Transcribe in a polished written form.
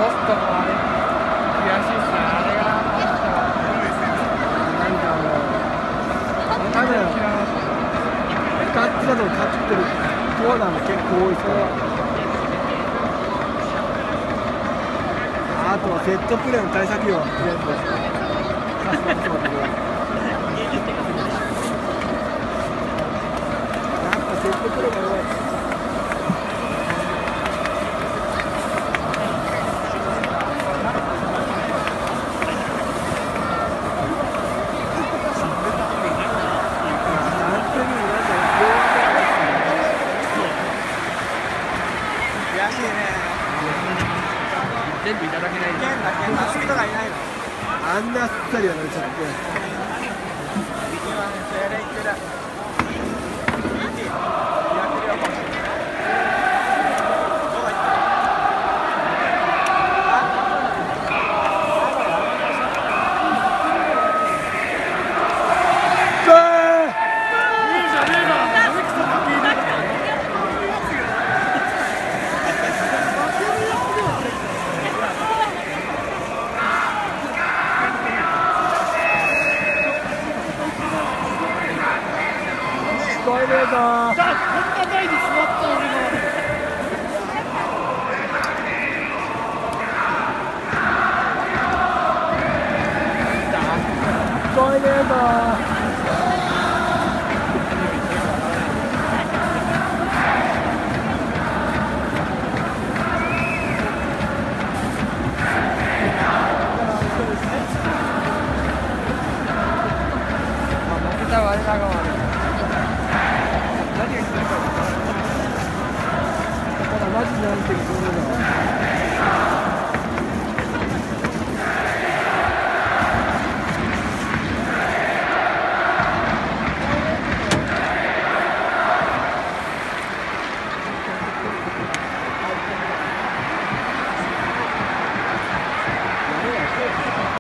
ストのあれ悔しいっすね。あれがなんか多分2つだと勝ってるコーナーも結構多いから、あとはセットプレーの対策よ、全部さすがにそうだけど、やっぱセットプレーが弱い。 全部いただけない。 助けたがいないの。あんなあっさりやられちゃって。聞こえねえぞー。